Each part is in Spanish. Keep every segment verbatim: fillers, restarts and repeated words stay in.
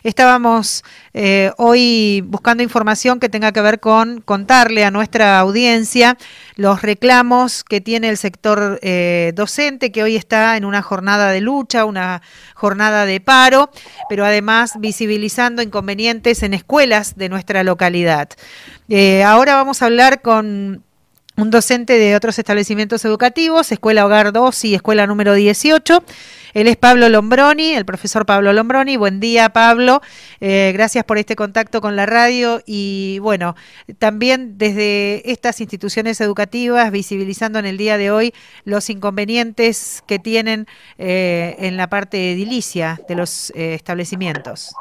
estábamos eh, hoy buscando información que tenga que ver con contarle a nuestra audiencia los reclamos que tiene el sector eh, docente, que hoy está en una jornada de lucha, una jornada de paro, pero además visibilizando inconvenientes en escuelas de nuestra localidad. Eh, ahora vamos a hablar con un docente de otros establecimientos educativos, Escuela Hogar dos y Escuela número dieciocho. Él es Pablo Lombroni, el profesor Pablo Lombroni. Buen día, Pablo. Eh, gracias por este contacto con la radio y, bueno, también desde estas instituciones educativas, visibilizando en el día de hoy los inconvenientes que tienen eh, en la parte edilicia de los eh, establecimientos.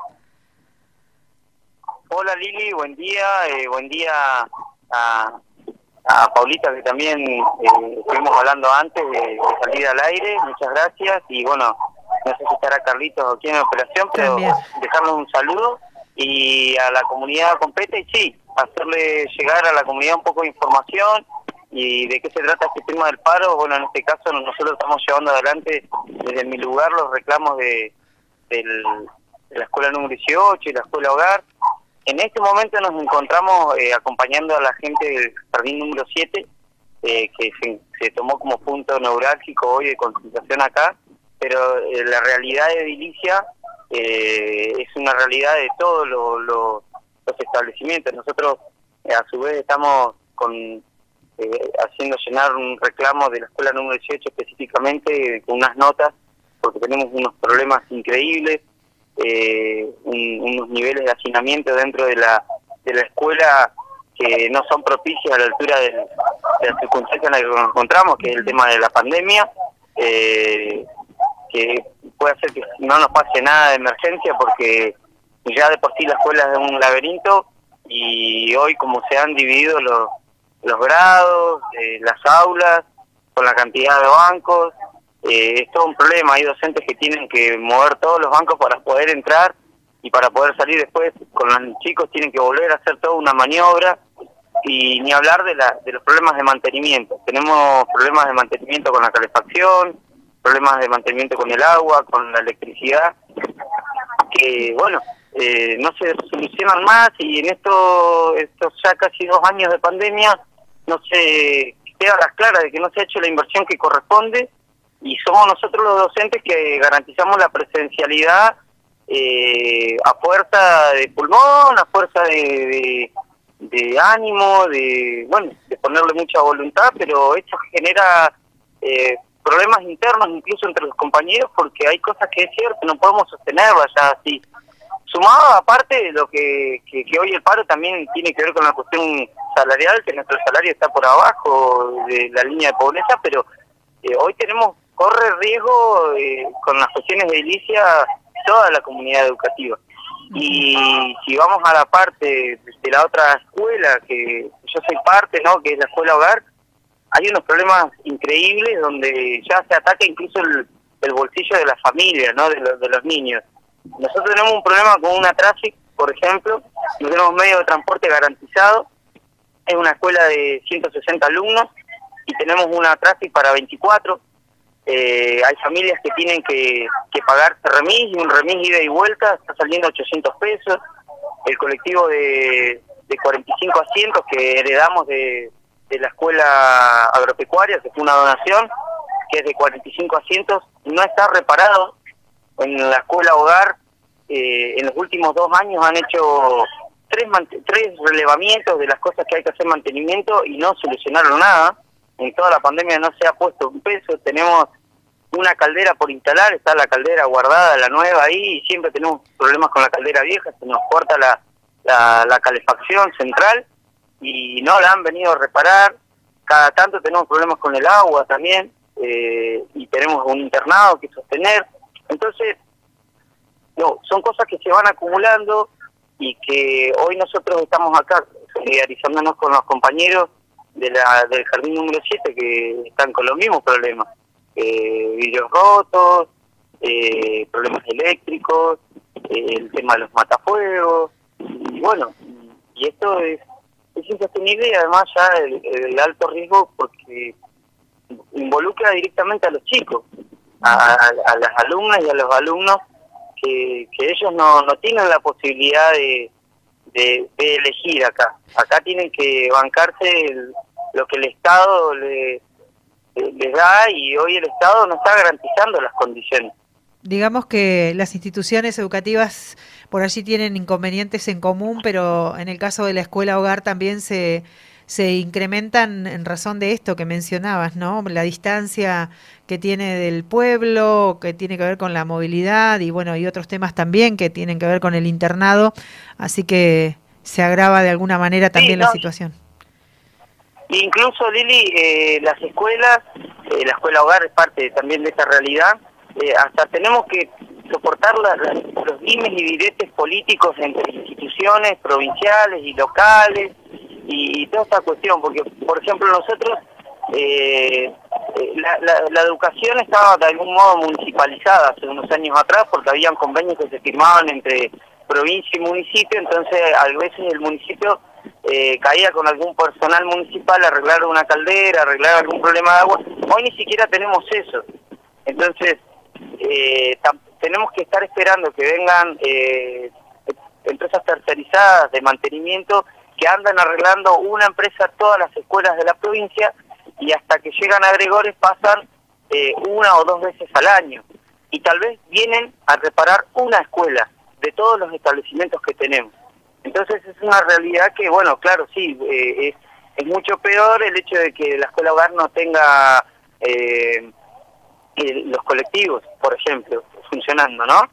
Hola, Lili, buen día. Eh, buen día a... a Paulita, que también eh, estuvimos hablando antes de, de salir al aire, muchas gracias, y bueno, no sé si estará Carlitos aquí en la operación, pero también dejarles un saludo, y a la comunidad completa, y sí, hacerle llegar a la comunidad un poco de información, y de qué se trata este tema del paro. Bueno, en este caso nosotros estamos llevando adelante desde mi lugar los reclamos de, del, de la escuela número dieciocho y la escuela Hogar. En este momento nos encontramos eh, acompañando a la gente del jardín número siete, eh, que se, se tomó como punto neurálgico hoy de concentración acá, pero eh, la realidad edilicia eh, es una realidad de todos lo, lo, los establecimientos. Nosotros eh, a su vez estamos con eh, haciendo llenar un reclamo de la escuela número dieciocho específicamente, eh, con unas notas, porque tenemos unos problemas increíbles. Eh, un, unos niveles de hacinamiento dentro de la de la escuela que no son propicios a la altura de, de las circunstancias en las que nos encontramos, que es el tema de la pandemia, eh, que puede hacer que no nos pase nada de emergencia, porque ya de por sí la escuela es un laberinto, y hoy como se han dividido los, los grados, eh, las aulas, con la cantidad de bancos, Eh, es todo un problema. Hay docentes que tienen que mover todos los bancos para poder entrar, y para poder salir después con los chicos tienen que volver a hacer toda una maniobra, y ni hablar de, la, de los problemas de mantenimiento. Tenemos problemas de mantenimiento con la calefacción, problemas de mantenimiento con el agua, con la electricidad, que bueno, eh, no se solucionan más, y en esto, estos ya casi dos años de pandemia no se queda las claras de que no se ha hecho la inversión que corresponde, y somos nosotros los docentes que garantizamos la presencialidad eh, a fuerza de pulmón, a fuerza de, de, de ánimo, de bueno, de ponerle mucha voluntad, pero esto genera eh, problemas internos incluso entre los compañeros, porque hay cosas que es cierto, no podemos sostenerlas ya así. Sumado aparte de lo que, que, que hoy el paro también tiene que ver con la cuestión salarial, que nuestro salario está por abajo de la línea de pobreza, pero eh, hoy tenemos corre riesgo eh, con las cuestiones de edilicia toda la comunidad educativa. Y si vamos a la parte de la otra escuela, que yo soy parte, ¿no?, que es la escuela Hogar, hay unos problemas increíbles donde ya se ataca incluso el, el bolsillo de la familia, ¿no?, de, lo, de los niños. Nosotros tenemos un problema con una Traffic, por ejemplo, no tenemos medio de transporte garantizado, es una escuela de ciento sesenta alumnos y tenemos una Traffic para veinticuatro. Eh, hay familias que tienen que, que pagar remis, y un remis ida y vuelta está saliendo ochocientos pesos. El colectivo de, de cuarenta y cinco asientos que heredamos de, de la escuela agropecuaria, que fue una donación, que es de cuarenta y cinco asientos, no está reparado. En la escuela Hogar, eh, en los últimos dos años han hecho tres, tres relevamientos de las cosas que hay que hacer mantenimiento y no solucionaron nada. En toda la pandemia no se ha puesto un peso. Tenemos una caldera por instalar, está la caldera guardada, la nueva ahí, y siempre tenemos problemas con la caldera vieja, se nos corta la, la, la calefacción central y no la han venido a reparar. Cada tanto tenemos problemas con el agua también, eh, y tenemos un internado que sostener. Entonces, no, son cosas que se van acumulando, y que hoy nosotros estamos acá solidarizándonos con los compañeros de la del jardín número siete que están con los mismos problemas, eh, vidrios rotos, eh, problemas eléctricos, eh, el tema de los matafuegos, y bueno, y esto es, es insostenible, y además ya el, el alto riesgo, porque involucra directamente a los chicos, a, a, a las alumnas y a los alumnos que, que ellos no, no tienen la posibilidad de, de, de elegir acá. Acá tienen que bancarse el, lo que el Estado le, les da, y hoy el Estado no está garantizando las condiciones. Digamos que las instituciones educativas por allí tienen inconvenientes en común, pero en el caso de la escuela hogar también se, se incrementan en razón de esto que mencionabas, ¿no? La distancia que tiene del pueblo, que tiene que ver con la movilidad y bueno, y otros temas también que tienen que ver con el internado, así que se agrava de alguna manera también sí, no, la situación. Incluso, Lili, eh, las escuelas, eh, la escuela hogar es parte también de esta realidad. Eh, hasta tenemos que soportar la, la, los dimes y diretes políticos entre instituciones provinciales y locales y, y toda esta cuestión, porque por ejemplo nosotros eh, la, la, la educación estaba de algún modo municipalizada hace unos años atrás, porque habían convenios que se firmaban entre provincia y municipio, entonces a veces el municipio eh, caía con algún personal municipal a arreglar una caldera, arreglar algún problema de agua. Hoy ni siquiera tenemos eso, entonces Eh, tenemos que estar esperando que vengan eh, empresas tercerizadas de mantenimiento que andan arreglando una empresa todas las escuelas de la provincia, y hasta que llegan agregores pasan eh, una o dos veces al año, y tal vez vienen a reparar una escuela de todos los establecimientos que tenemos. Entonces es una realidad que, bueno, claro, sí, eh, es, es mucho peor el hecho de que la escuela hogar no tenga eh, los colectivos, por ejemplo, funcionando, ¿no?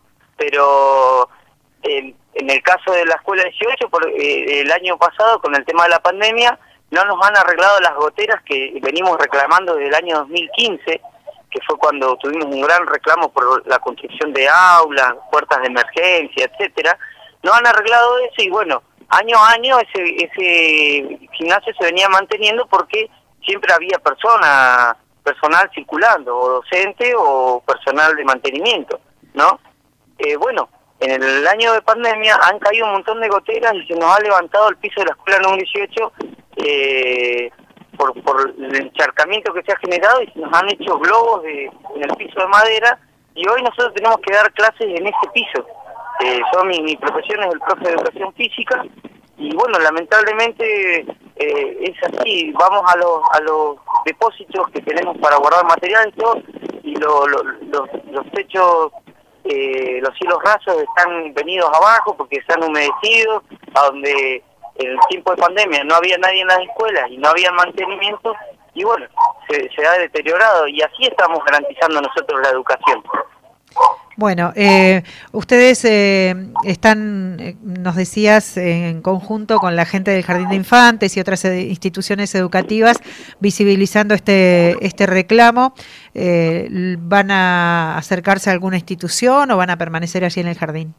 Pero en, en el caso de la escuela dieciocho, por, eh, el año pasado, con el tema de la pandemia, no nos han arreglado las goteras que venimos reclamando desde el año dos mil quince, que fue cuando tuvimos un gran reclamo por la construcción de aulas, puertas de emergencia, etcétera. No han arreglado eso, y bueno, año a año ese, ese gimnasio se venía manteniendo porque siempre había personas personal circulando, o docente o personal de mantenimiento, ¿no? Eh, bueno, en el año de pandemia han caído un montón de goteras y se nos ha levantado el piso de la escuela número dieciocho eh, por, por el encharcamiento que se ha generado, y se nos han hecho globos de, en el piso de madera, y hoy nosotros tenemos que dar clases en ese piso. Eh, yo, mi, mi profesión es el profe de educación física, y bueno, lamentablemente eh, es así, vamos a los a los depósitos que tenemos para guardar material y todo, y lo, lo, los, los techos, eh, los cielos rasos están venidos abajo porque se han humedecido, a donde en el tiempo de pandemia no había nadie en las escuelas y no había mantenimiento, y bueno, se, se ha deteriorado, y así estamos garantizando nosotros la educación. Bueno, eh, ustedes eh, están, eh, nos decías, en conjunto con la gente del Jardín de Infantes y otras ed- instituciones educativas, visibilizando este este reclamo. Eh, ¿Van a acercarse a alguna institución o van a permanecer allí en el jardín?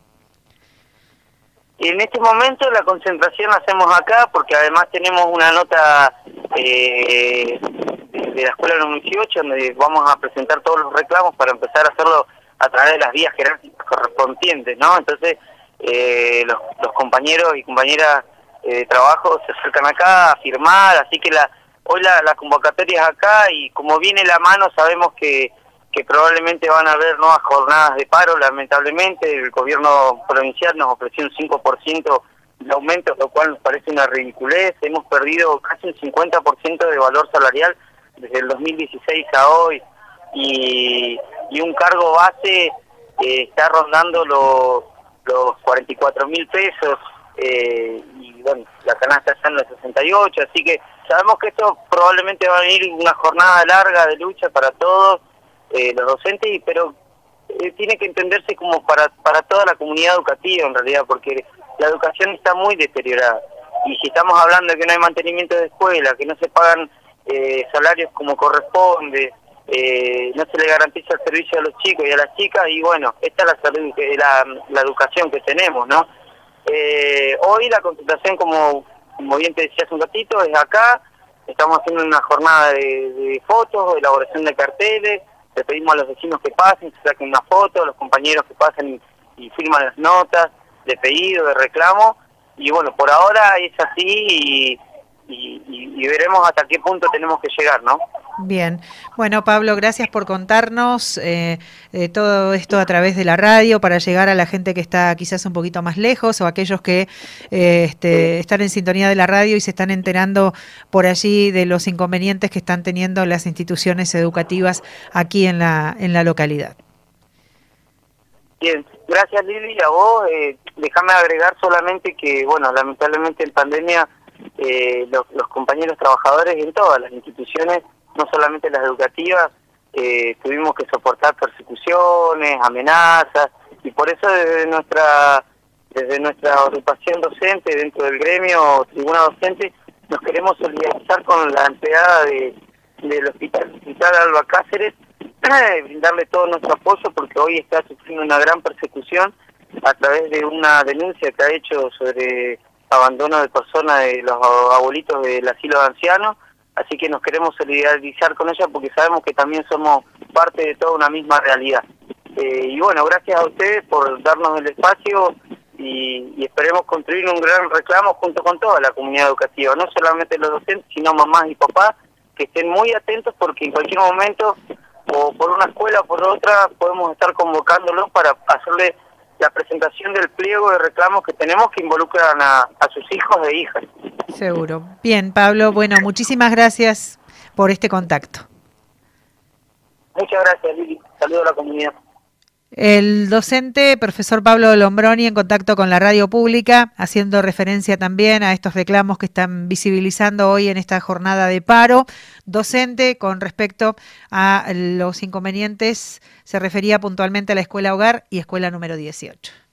En este momento la concentración la hacemos acá, porque además tenemos una nota eh, de, de la escuela número dieciocho, donde vamos a presentar todos los reclamos para empezar a hacerlo a través de las vías jerárquicas correspondientes, ¿no? Entonces, eh, los, los compañeros y compañeras eh, de trabajo se acercan acá a firmar, así que la hoy la, la convocatoria es acá, y como viene la mano sabemos que, que probablemente van a haber nuevas jornadas de paro, lamentablemente. El gobierno provincial nos ofreció un cinco por ciento de aumento, lo cual nos parece una ridiculez. Hemos perdido casi un cincuenta por ciento de valor salarial desde el dos mil dieciséis a hoy, y y un cargo base eh, está rondando los los cuarenta y cuatro mil pesos, eh, y bueno, la canasta está en los sesenta y ocho, así que sabemos que esto probablemente va a venir una jornada larga de lucha para todos eh, los docentes, y pero eh, tiene que entenderse como para para toda la comunidad educativa en realidad, porque la educación está muy deteriorada, y si estamos hablando de que no hay mantenimiento de escuela, que no se pagan eh, salarios como corresponde, Eh, no se le garantiza el servicio a los chicos y a las chicas, y bueno, esta es la salud, la, la educación que tenemos, ¿no? Eh, hoy la concentración, como, como bien te decía hace un ratito, es acá. Estamos haciendo una jornada de, de fotos, de elaboración de carteles, le pedimos a los vecinos que pasen, se saquen una foto, a los compañeros que pasen y, y firman las notas de pedido, de reclamo, y bueno, por ahora es así, y, y, y, y veremos hasta qué punto tenemos que llegar, ¿no? Bien, bueno Pablo, gracias por contarnos eh, eh, todo esto a través de la radio para llegar a la gente que está quizás un poquito más lejos o aquellos que eh, este, están en sintonía de la radio y se están enterando por allí de los inconvenientes que están teniendo las instituciones educativas aquí en la, en la localidad. Bien, gracias Lili, a vos. Eh, déjame agregar solamente que, bueno, lamentablemente en pandemia eh, los, los compañeros trabajadores en todas las instituciones, no solamente las educativas, eh, tuvimos que soportar persecuciones, amenazas, y por eso desde nuestra desde nuestra agrupación docente, dentro del gremio Tribuna Docente, nos queremos solidarizar con la empleada de, del Hospital, hospital Alba Cáceres, brindarle todo nuestro apoyo porque hoy está sufriendo una gran persecución a través de una denuncia que ha hecho sobre abandono de personas de los abuelitos del asilo de ancianos. Así que nos queremos solidarizar con ella porque sabemos que también somos parte de toda una misma realidad. Eh, y bueno, gracias a ustedes por darnos el espacio y, y esperemos construir un gran reclamo junto con toda la comunidad educativa, no solamente los docentes, sino mamás y papás, que estén muy atentos porque en cualquier momento, o por una escuela o por otra, podemos estar convocándolos para hacerle la presentación del pliego de reclamos que tenemos que involucran a, a sus hijos e hijas. Seguro. Bien, Pablo, bueno, muchísimas gracias por este contacto. Muchas gracias, Lili. Saludos a la comunidad. El docente, profesor Pablo Lombroni, en contacto con la radio pública, haciendo referencia también a estos reclamos que están visibilizando hoy en esta jornada de paro docente con respecto a los inconvenientes, se refería puntualmente a la escuela hogar y escuela número dieciocho.